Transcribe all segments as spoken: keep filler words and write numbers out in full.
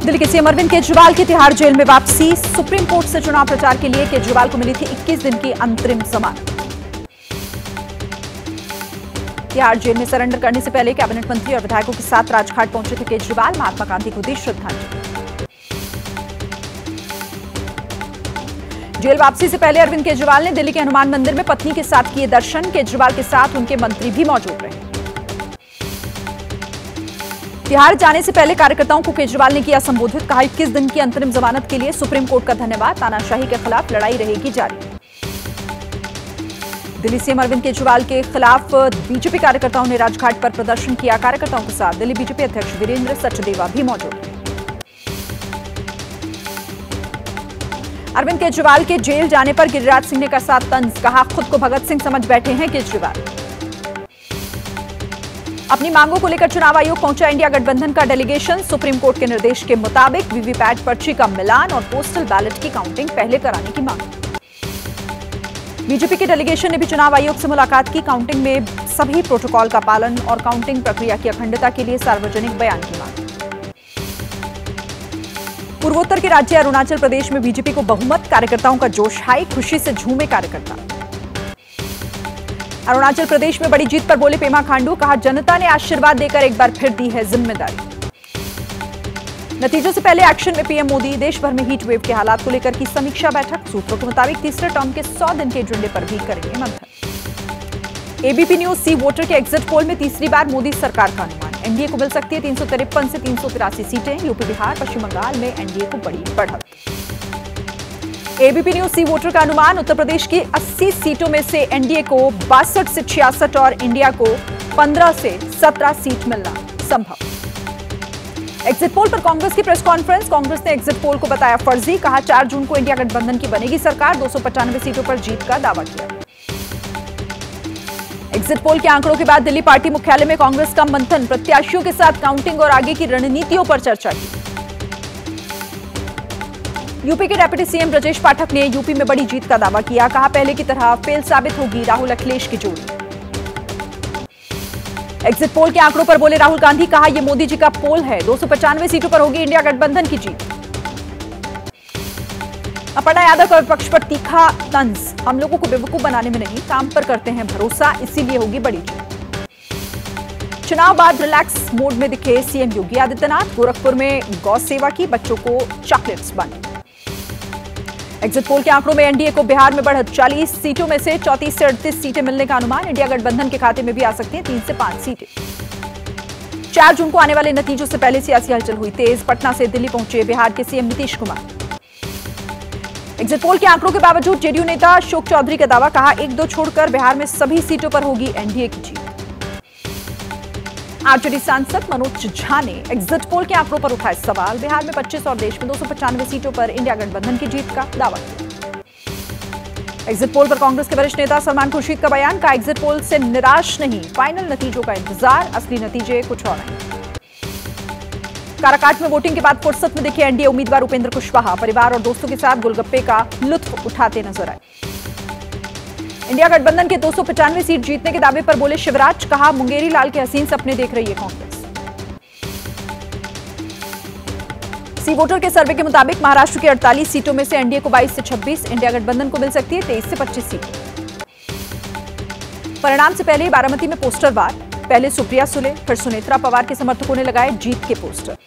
दिल्ली के सीएम अरविंद केजरीवाल की तिहाड़ जेल में वापसी। सुप्रीम कोर्ट से चुनाव प्रचार के लिए केजरीवाल को मिली थी इक्कीस दिन की अंतरिम जमानत। तिहाड़ जेल में सरेंडर करने से पहले कैबिनेट मंत्री और विधायकों के साथ राजघाट पहुंचे थे केजरीवाल। महात्मा गांधी को दी श्रद्धांजलि। जेल वापसी से पहले अरविंद केजरीवाल ने दिल्ली के हनुमान मंदिर में पत्नी के साथ किए दर्शन। केजरीवाल के साथ उनके मंत्री भी मौजूद रहे। तिहाड़ जाने से पहले कार्यकर्ताओं को केजरीवाल ने किया संबोधित। कहा, इक्कीस दिन की अंतरिम जमानत के लिए सुप्रीम कोर्ट का धन्यवाद। तानाशाही के खिलाफ लड़ाई रहेगी जारी। दिल्ली सीएम अरविंद केजरीवाल के खिलाफ बीजेपी कार्यकर्ताओं ने राजघाट पर प्रदर्शन किया। कार्यकर्ताओं के साथ दिल्ली बीजेपी अध्यक्ष वीरेंद्र सचदेवा भी मौजूद थे। अरविंद केजरीवाल के जेल जाने पर गिरिराज सिंह ने कसा तंज। कहा, खुद को भगत सिंह समझ बैठे हैं केजरीवाल। अपनी मांगों को लेकर चुनाव आयोग पहुंचा इंडिया गठबंधन का डेलीगेशन। सुप्रीम कोर्ट के निर्देश के मुताबिक वीवीपैट पर्ची का मिलान और पोस्टल बैलेट की काउंटिंग पहले कराने की मांग। बीजेपी के डेलीगेशन ने भी चुनाव आयोग से मुलाकात की। काउंटिंग में सभी प्रोटोकॉल का पालन और काउंटिंग प्रक्रिया की अखंडता के लिए सार्वजनिक बयान की मांग। पूर्वोत्तर के राज्य अरुणाचल प्रदेश में बीजेपी को बहुमत। कार्यकर्ताओं का जोश हाई, खुशी से झूमे कार्यकर्ता। अरुणाचल प्रदेश में बड़ी जीत पर बोले पेमा खांडू। कहा, जनता ने आशीर्वाद देकर एक बार फिर दी है जिम्मेदारी। नतीजों से पहले एक्शन में पीएम मोदी। देश भर में हीट वेव के हालात को लेकर की समीक्षा बैठक। सूत्रों के मुताबिक तीसरे टर्म के सौ दिन के एजेंडे पर भी करेंगे मंथन। एबीपी न्यूज सी वोटर के एग्जिट पोल में तीसरी बार मोदी सरकार का अनुमान। एनडीए को मिल सकती है तीन सौ तिरपन से तीन सौ तिरासी सीटें। यूपी, बिहार, पश्चिम बंगाल में एनडीए को बड़ी बढ़त। एबीपी न्यूज सी वोटर का अनुमान, उत्तर प्रदेश की अस्सी सीटों में से एनडीए को बासठ से छियासठ और इंडिया को पंद्रह से सत्रह सीट मिलना संभव। एग्जिट पोल पर कांग्रेस की प्रेस कॉन्फ्रेंस। कांग्रेस ने एग्जिट पोल को बताया फर्जी। कहा, चार जून को इंडिया गठबंधन की बनेगी सरकार। दो सौ पचानवे सीटों पर जीत का दावा किया। एग्जिट पोल के आंकड़ों के बाद दिल्ली पार्टी मुख्यालय में कांग्रेस का मंथन। प्रत्याशियों के साथ काउंटिंग और आगे की रणनीतियों पर चर्चा की। यूपी के डिप्टी सीएम ब्रजेश पाठक ने यूपी में बड़ी जीत का दावा किया। कहा, पहले की तरह फेल साबित होगी राहुल अखिलेश की जोड़ी। एग्जिट पोल के आंकड़ों पर बोले राहुल गांधी। कहा, यह मोदी जी का पोल है। दो सौ पचानवे सीटों पर होगी इंडिया गठबंधन की जीत। अपर्णा यादव का विपक्ष पर तीखा तंज। हम लोगों को बेवकूफ बनाने में नहीं, काम पर करते हैं भरोसा, इसीलिए होगी बड़ी जीत। चुनाव बाद रिलैक्स मोड में दिखे सीएम योगी आदित्यनाथ। गोरखपुर में गौ सेवा की, बच्चों को चॉकलेट्स बांटी। एग्जिट पोल के आंकड़ों में एनडीए को बिहार में बढ़त। चालीस सीटों में से चौंतीस से अड़तीस सीटें मिलने का अनुमान। इंडिया गठबंधन के खाते में भी आ सकती हैं तीन से पांच सीटें। चार जून को आने वाले नतीजों से पहले सियासी हलचल हुई तेज। पटना से दिल्ली पहुंचे बिहार के CM Nitish Kumar. Exit poll के आंकड़ों के बावजूद जेडीयू नेता अशोक चौधरी का दावा। कहा, एक दो छोड़कर बिहार में सभी सीटों पर होगी एनडीए की जीत। आरजेडी सांसद मनोज झा ने एग्जिट पोल के आंकड़ों पर उठाए सवाल। बिहार में पच्चीस और देश में दो सौ पचानवे सीटों पर इंडिया गठबंधन की जीत का दावा किया। एग्जिट पोल पर कांग्रेस के वरिष्ठ नेता सलमान खुर्शीद का बयान। का, एग्जिट पोल से निराश नहीं, फाइनल नतीजों का इंतजार, असली नतीजे कुछ और नहीं। काराकाट में वोटिंग के बाद फुर्सत में दिखे एनडीए उम्मीदवार उपेंद्र कुशवाहा। परिवार और दोस्तों के साथ गोलगप्पे का लुत्फ उठाते नजर आए। इंडिया गठबंधन के दो सौ पचानवे सीट जीतने के दावे पर बोले शिवराज। कहा, मुंगेरी लाल के हसीन सपने देख रही है कांग्रेस। सी वोटर के सर्वे के मुताबिक महाराष्ट्र की अड़तालीस सीटों में से एनडीए को बाईस से छब्बीस, इंडिया गठबंधन को मिल सकती है तेईस से पच्चीस सीटें। परिणाम से पहले बारामती में पोस्टर वार। पहले सुप्रिया सुले, फिर सुनेत्रा पवार के समर्थकों ने लगाए जीत के पोस्टर।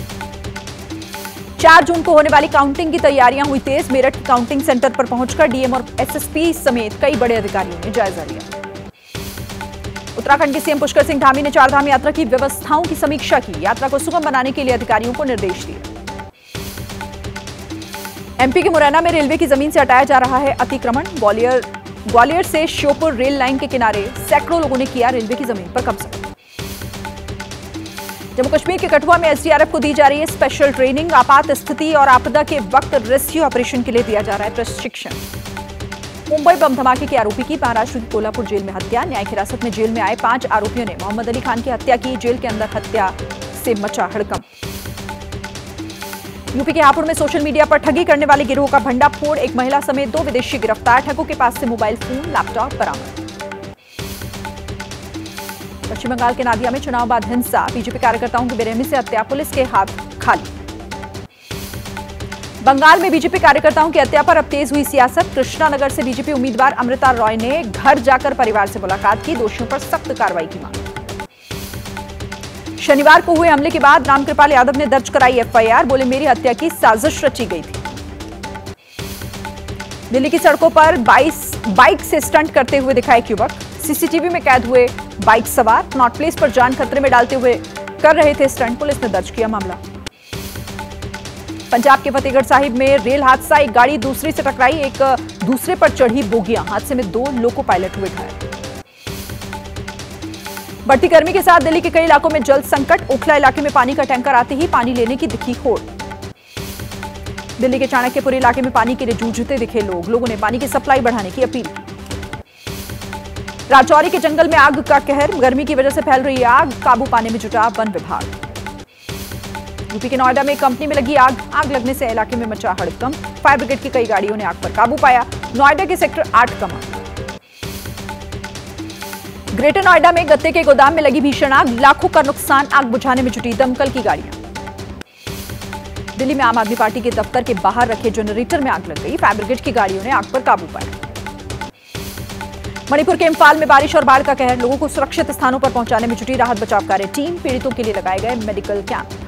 चार जून को होने वाली काउंटिंग की तैयारियां हुई तेज। मेरठ काउंटिंग सेंटर पर पहुंचकर डीएम और एसएसपी समेत कई बड़े अधिकारियों ने जायजा लिया। उत्तराखंड के सीएम पुष्कर सिंह धामी ने चारधाम यात्रा की व्यवस्थाओं की समीक्षा की। यात्रा को सुगम बनाने के लिए अधिकारियों को निर्देश दिए। एमपी के मुरैना में रेलवे की जमीन से हटाया जा रहा है अतिक्रमण। ग्वालियर ग्वालियर से श्योपुर रेल लाइन के किनारे सैकड़ों लोगों ने किया रेलवे की जमीन पर कब्जा। जम्मू कश्मीर के कठुआ में एसडीआरएफ को दी जा रही है स्पेशल ट्रेनिंग। आपात स्थिति और आपदा के वक्त रेस्क्यू ऑपरेशन के लिए दिया जा रहा है प्रशिक्षण। मुंबई बम धमाके के आरोपी की महाराष्ट्र की कोल्हापुर जेल में हत्या। न्यायिक हिरासत में जेल में आए पांच आरोपियों ने मोहम्मद अली खान की हत्या की। जेल के अंदर हत्या से मचा हड़कंप। यूपी के हापुड़ में सोशल मीडिया पर ठगी करने वाले गिरोह का भंडाफोड़। एक महिला समेत दो विदेशी गिरफ्तार। ठगों के पास से मोबाइल फोन, लैपटॉप बरामद। पश्चिम बंगाल के नादिया में चुनाव बाद हिंसा। बीजेपी कार्यकर्ताओं की बेरहमी से हत्या। पुलिस के हाथ खाली। बंगाल में बीजेपी कार्यकर्ताओं की हत्या पर अब तेज हुई सियासत। कृष्णानगर से बीजेपी उम्मीदवार अमृता रॉय ने घर जाकर परिवार से मुलाकात की, दोषियों पर सख्त कार्रवाई की मांग। शनिवार को हुए हमले के बाद रामकृपाल यादव ने दर्ज कराई एफआईआर, बोले मेरी हत्या की साजिश रची गई थी। दिल्ली की सड़कों पर बाईस बाइक से स्टंट करते हुए दिखाए एक युवक, सीसीटीवी में कैद हुए बाइक सवार नॉट प्लेस पर जान खतरे में डालते हुए कर रहे थे स्टंट, पुलिस ने दर्ज किया मामला। पंजाब के फतेहगढ़ साहिब में रेल हादसा, एक गाड़ी दूसरी से टकराई, एक दूसरे पर चढ़ी बोगियां, हादसे में दो लोको पायलट हुए घायल। बढ़ती गर्मी के साथ दिल्ली के कई इलाकों में जल संकट, ओखला इलाके में पानी का टैंकर आते ही पानी लेने की दिखी होड़। दिल्ली के चाणक्यपुर इलाके में पानी के लिए जूझते दिखे लोग, लोगों ने पानी की सप्लाई बढ़ाने की अपील की। राजौरी के जंगल में आग का कहर, गर्मी की वजह से फैल रही आग, काबू पाने में जुटा वन विभाग। यूपी के नोएडा में कंपनी में लगी आग, आग लगने से इलाके में मचा हड़कंप, फायर ब्रिगेड की कई गाड़ियों ने आग पर काबू पाया। नोएडा के सेक्टर आठ का मामला। ग्रेटर नोएडा में गत्ते के गोदाम में लगी भीषण आग, लाखों का नुकसान, आग बुझाने में जुटी दमकल की गाड़ियां। दिल्ली में आम आदमी पार्टी के दफ्तर के बाहर रखे जनरेटर में आग लग गई, फायर ब्रिगेड की गाड़ियों ने आग पर काबू पाया। मणिपुर के इम्फाल में बारिश और बाढ़ का कहर, लोगों को सुरक्षित स्थानों पर पहुंचाने में जुटी राहत बचाव कार्य टीम, पीड़ितों के लिए लगाए गए मेडिकल कैंप।